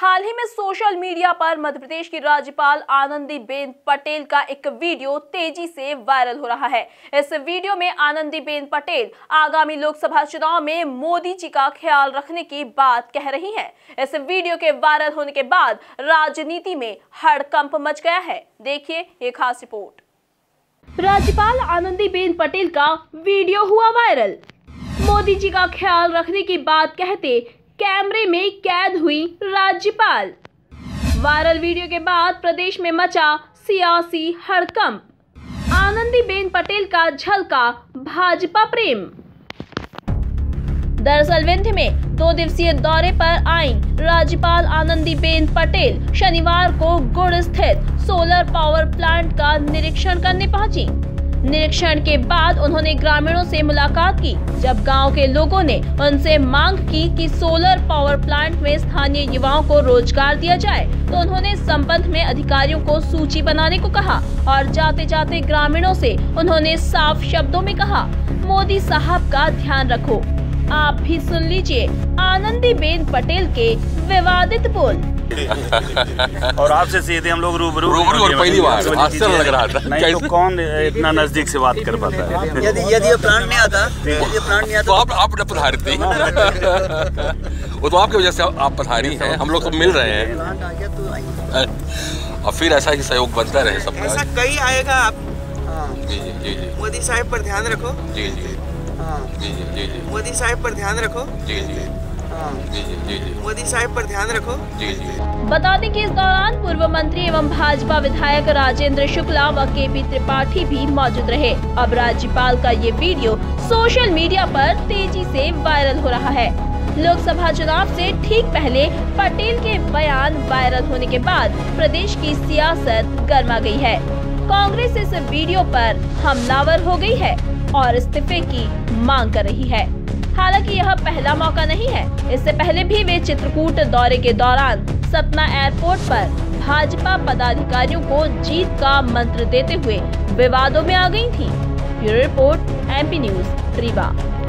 हाल ही में social media पर मध्य प्रदेश की राज्यपाल आनंदीबेन पटेल का एक वीडियो तेजी से वायरल हो रहा है। इस वीडियो में आनंदीबेन पटेल आगामी लोकसभा चुनाव में मोदी जी का ख्याल रखने की बात कह रही हैं। इस वीडियो के वायरल होने के बाद राजनीति में हड़कंप मच गया है। देखिए ये खास रिपोर्ट। राज्यपाल आनंदीबेन पटेल का वीडियो हुआ वायरल। मोदी जी का ख्याल रखने की बात कहते कैमरे में कैद हुई राज्यपाल। वायरल वीडियो के बाद प्रदेश में मचा सियासी हड़कंप। आनंदीबेन पटेल का झलका भाजपा प्रेम। दरअसल विंध्य में 2 दिवसीय दौरे पर आई राज्यपाल आनंदीबेन पटेल शनिवार को गुड़ स्थित सोलर पावर प्लांट का निरीक्षण करने पहुंची। निरीक्षण के बाद उन्होंने ग्रामीणों से मुलाकात की। जब गांव के लोगों ने उनसे मांग की कि सोलर पावर प्लांट में स्थानीय युवाओं को रोजगार दिया जाए, तो उन्होंने इस संबंध में अधिकारियों को सूची बनाने को कहा और जाते जाते ग्रामीणों से उन्होंने साफ शब्दों में कहा, मोदी साहब का ध्यान रखो। आप भी सुन लीजिए आनंदीबेन पटेल के विवादित बोल। और आपसे सीधे हम लोग रूबरू और पहली बार आश्चर्य लग रहा था। नहीं तो कौन इतना नजदीक से बात कर पाता है। यदि ये प्लांट नहीं आता तो आप पधारी थी। वो तो आपकी वजह से आप पधारी हैं, हम लोग सब मिल रहे हैं और फिर ऐसा ही सहयोग बनता रहे सबका। ऐसा कहीं आएगा आप। जी जी जी जी। मोदी साहब पर ध्यान रखो। जी जी जी जी जी जी। मोदी साहब पर ध्यान रखो। जी जी जी जी जी। मोदी साहब पर ध्यान रखो। जी जी। बता दें कि इस दौरान पूर्व मंत्री एवं भाजपा विधायक राजेंद्र शुक्ला व केपी त्रिपाठी भी मौजूद रहे। अब राज्यपाल का ये वीडियो सोशल मीडिया पर तेजी से वायरल हो रहा है। लोकसभा चुनाव से ठीक पहले पटेल के बयान वायरल होने के बाद प्रदेश की सियासत गर्मा गई है। कांग्रेस इस वीडियो पर हमलावर हो गई है और इस्तीफे की मांग कर रही है। हालांकि यह पहला मौका नहीं है। इससे पहले भी वे चित्रकूट दौरे के दौरान सतना एयरपोर्ट पर भाजपा पदाधिकारियों को जीत का मंत्र देते हुए विवादों में आ गई थी। Bureau report, MP news, Rewa.